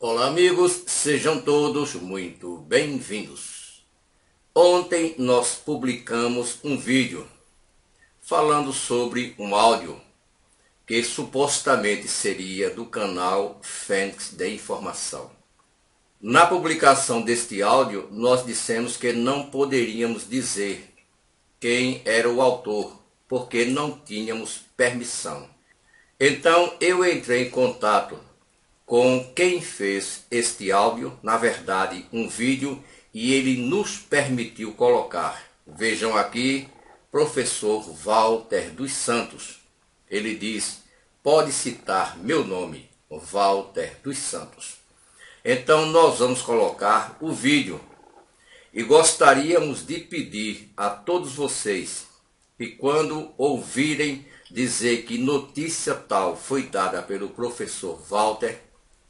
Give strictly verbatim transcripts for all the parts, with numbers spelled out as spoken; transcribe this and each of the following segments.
Olá amigos, sejam todos muito bem-vindos. Ontem nós publicamos um vídeo falando sobre um áudio que supostamente seria do canal Fênix de Informação. Na publicação deste áudio nós dissemos que não poderíamos dizer quem era o autor, porque não tínhamos permissão. Então eu entrei em contato com quem fez este áudio, na verdade um vídeo, e ele nos permitiu colocar. Vejam aqui, professor Walter dos Santos. Ele diz, pode citar meu nome, Walter dos Santos. Então nós vamos colocar o vídeo e gostaríamos de pedir a todos vocês que quando ouvirem dizer que notícia tal foi dada pelo professor Walter,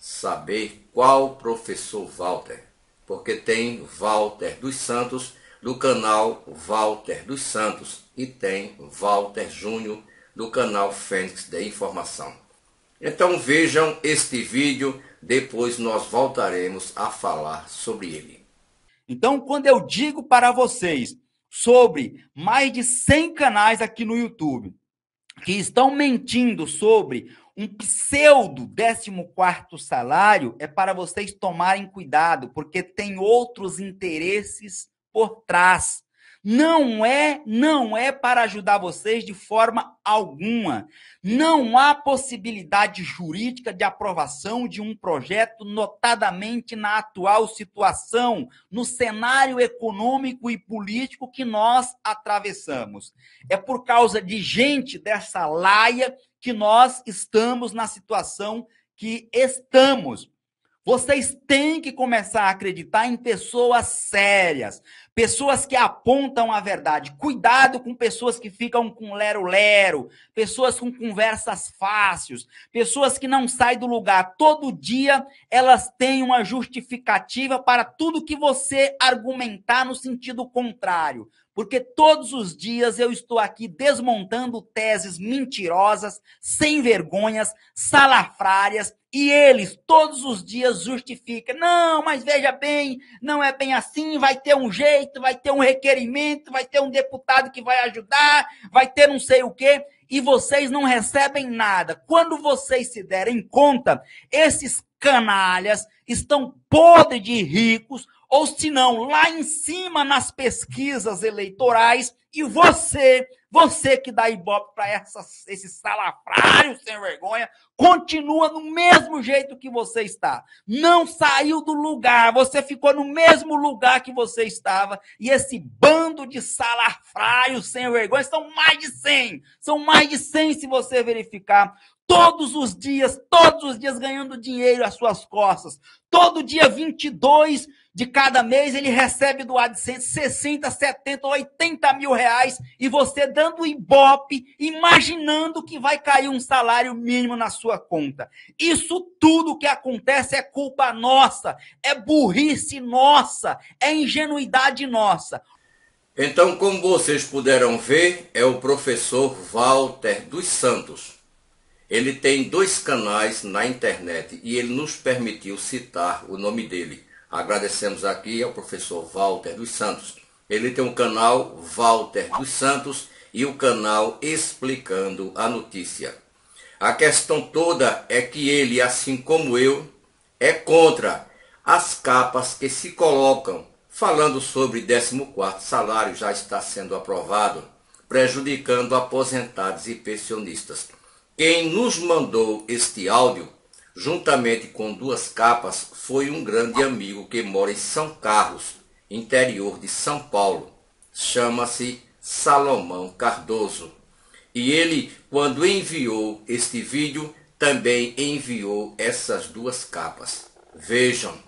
saber qual professor Walter, porque tem Walter dos Santos do canal Walter dos Santos e tem Walter Júnior do canal Fênix de Informação. Então vejam este vídeo, depois nós voltaremos a falar sobre ele. Então, quando eu digo para vocês sobre mais de cem canais aqui no YouTube que estão mentindo sobre um pseudo décimo quarto salário, é para vocês tomarem cuidado, porque tem outros interesses por trás. Não é, não é para ajudar vocês de forma alguma. Não há possibilidade jurídica de aprovação de um projeto, notadamente na atual situação, no cenário econômico e político que nós atravessamos. É por causa de gente dessa laia que nós estamos na situação que estamos. Vocês têm que começar a acreditar em pessoas sérias, pessoas que apontam a verdade. Cuidado com pessoas que ficam com lero-lero, pessoas com conversas fáceis, pessoas que não saem do lugar. Todo dia elas têm uma justificativa para tudo que você argumentar no sentido contrário. Porque todos os dias eu estou aqui desmontando teses mentirosas, sem vergonhas, salafrárias, e eles todos os dias justificam. Não, mas veja bem, não é bem assim, vai ter um jeito, vai ter um requerimento, vai ter um deputado que vai ajudar, vai ter não sei o quê, e vocês não recebem nada. Quando vocês se derem conta, esses canalhas estão podres de ricos, ou se não, lá em cima nas pesquisas eleitorais, e você, você que dá ibope para esse salafrário sem vergonha, continua no mesmo jeito que você está. Não saiu do lugar, você ficou no mesmo lugar que você estava, e esse bando de salafrários sem vergonha, são mais de cem, são mais de cem se você verificar, todos os dias, todos os dias ganhando dinheiro às suas costas. Todo dia vinte e dois de cada mês ele recebe do AdSense sessenta, setenta, oitenta mil reais e você dando ibope, imaginando que vai cair um salário mínimo na sua conta. Isso tudo que acontece é culpa nossa, é burrice nossa, é ingenuidade nossa. Então, como vocês puderam ver, é o professor Walter dos Santos. Ele tem dois canais na internet e ele nos permitiu citar o nome dele. Agradecemos aqui ao professor Walter dos Santos. Ele tem um canal Walter dos Santos e o canal Explicando a Notícia. A questão toda é que ele, assim como eu, é contra as capas que se colocam falando sobre décimo quarto salário já está sendo aprovado, prejudicando aposentados e pensionistas. Quem nos mandou este áudio, juntamente com duas capas, foi um grande amigo que mora em São Carlos, interior de São Paulo. Chama-se Salomão Cardoso. E ele, quando enviou este vídeo, também enviou essas duas capas. Vejam.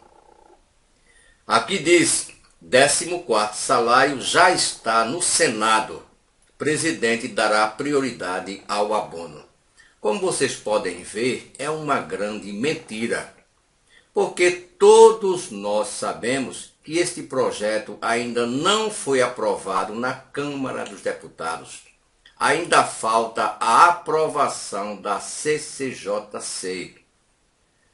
Aqui diz, décimo quarto salário já está no Senado. Presidente dará prioridade ao abono. Como vocês podem ver, é uma grande mentira, porque todos nós sabemos que este projeto ainda não foi aprovado na Câmara dos Deputados. Ainda falta a aprovação da C C J C.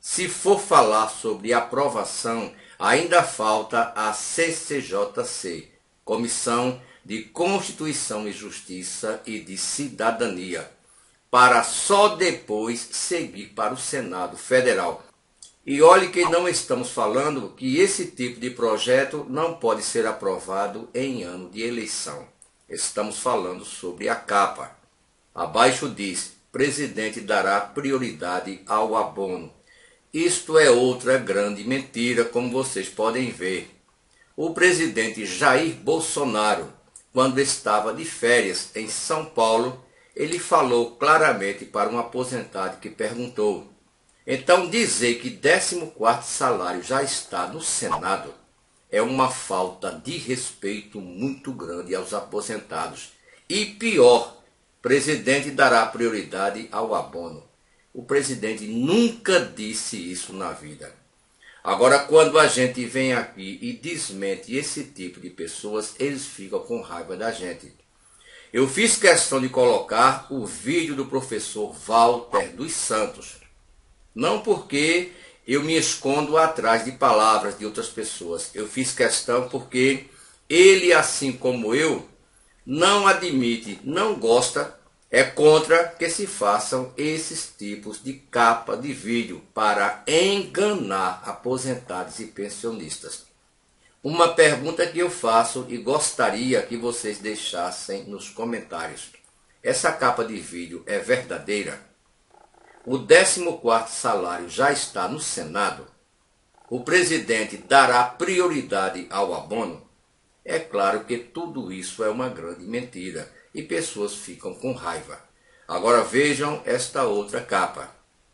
Se for falar sobre aprovação, ainda falta a C C J C, Comissão de Constituição e Justiça e de Cidadania, para só depois seguir para o Senado Federal. E olhe que não estamos falando que esse tipo de projeto não pode ser aprovado em ano de eleição. Estamos falando sobre a capa. Abaixo diz: presidente dará prioridade ao abono. Isto é outra grande mentira, como vocês podem ver. O presidente Jair Bolsonaro, quando estava de férias em São Paulo, ele falou claramente para um aposentado que perguntou: então dizer que décimo quarto salário já está no Senado é uma falta de respeito muito grande aos aposentados. E pior, presidente dará prioridade ao abono. O presidente nunca disse isso na vida. Agora, quando a gente vem aqui e desmente esse tipo de pessoas, eles ficam com raiva da gente. Eu fiz questão de colocar o vídeo do professor Walter dos Santos. Não porque eu me escondo atrás de palavras de outras pessoas. Eu fiz questão porque ele, assim como eu, não admite, não gosta, é contra que se façam esses tipos de capa de vídeo para enganar aposentados e pensionistas. Uma pergunta que eu faço e gostaria que vocês deixassem nos comentários: essa capa de vídeo é verdadeira? O décimo quarto salário já está no Senado? O presidente dará prioridade ao abono? É claro que tudo isso é uma grande mentira e pessoas ficam com raiva. Agora vejam esta outra capa.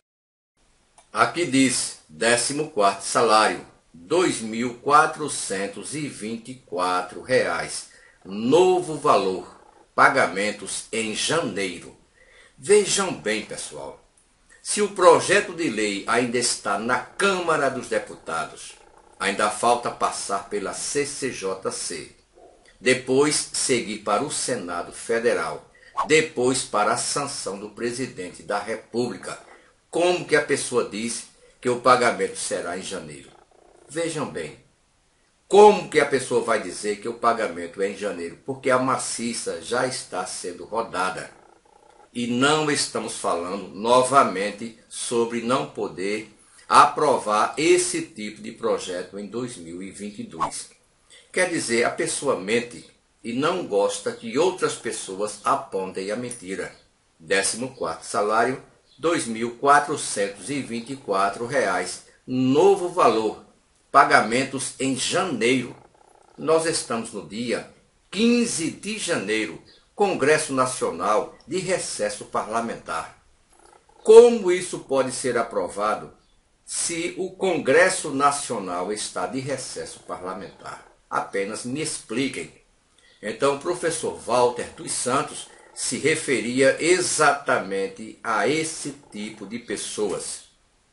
Aqui diz: décimo quarto salário, dois mil quatrocentos e vinte e quatro reais. Novo valor, pagamentos em janeiro. Vejam bem, pessoal. Se o projeto de lei ainda está na Câmara dos Deputados, ainda falta passar pela C C J C, depois seguir para o Senado Federal, depois para a sanção do presidente da República. Como que a pessoa diz que o pagamento será em janeiro? Vejam bem, como que a pessoa vai dizer que o pagamento é em janeiro? Porque a maciça já está sendo rodada. E não estamos falando novamente sobre não poder aprovar esse tipo de projeto em dois mil e vinte e dois. Quer dizer, a pessoa mente e não gosta que outras pessoas apontem a mentira. décimo quarto salário, dois mil quatrocentos e vinte e quatro reais. Novo valor, pagamentos em janeiro. Nós estamos no dia quinze de janeiro. Congresso Nacional de recesso parlamentar. Como isso pode ser aprovado se o Congresso Nacional está de recesso parlamentar? Apenas me expliquem. Então, o professor Walter dos Santos se referia exatamente a esse tipo de pessoas.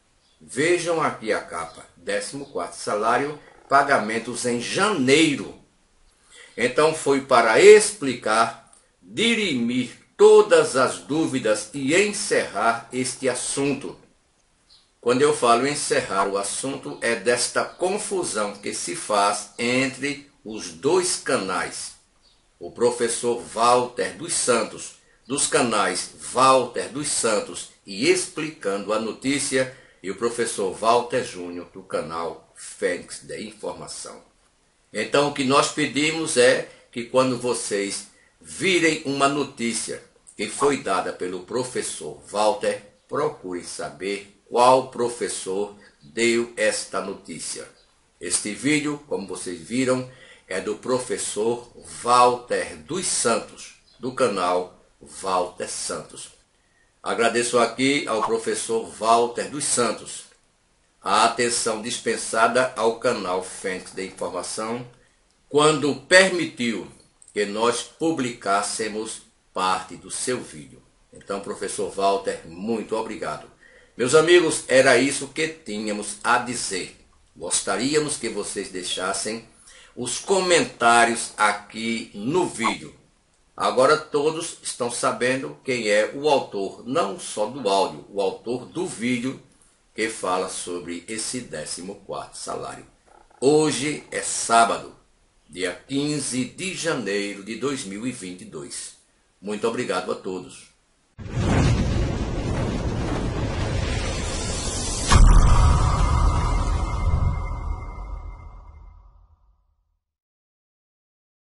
Vejam aqui a capa: décimo quarto salário, pagamentos em janeiro. Então, foi para explicar, dirimir todas as dúvidas e encerrar este assunto. Quando eu falo encerrar o assunto, é desta confusão que se faz entre os dois canais. O professor Walter dos Santos, dos canais Walter dos Santos e Explicando a Notícia, e o professor Walter Júnior, do canal Fênix de Informação. Então, o que nós pedimos é que quando vocês virem uma notícia que foi dada pelo professor Walter, procure saber qual professor deu esta notícia. Este vídeo, como vocês viram, é do professor Walter dos Santos, do canal Walter Santos. Agradeço aqui ao professor Walter dos Santos a atenção dispensada ao canal Fênix de Informação quando permitiu que nós publicássemos parte do seu vídeo. Então, professor Walter, muito obrigado. Meus amigos, era isso que tínhamos a dizer. Gostaríamos que vocês deixassem os comentários aqui no vídeo. Agora todos estão sabendo quem é o autor, não só do áudio, o autor do vídeo que fala sobre esse décimo quarto salário. Hoje é sábado, dia quinze de janeiro de dois mil e vinte e dois. Muito obrigado a todos.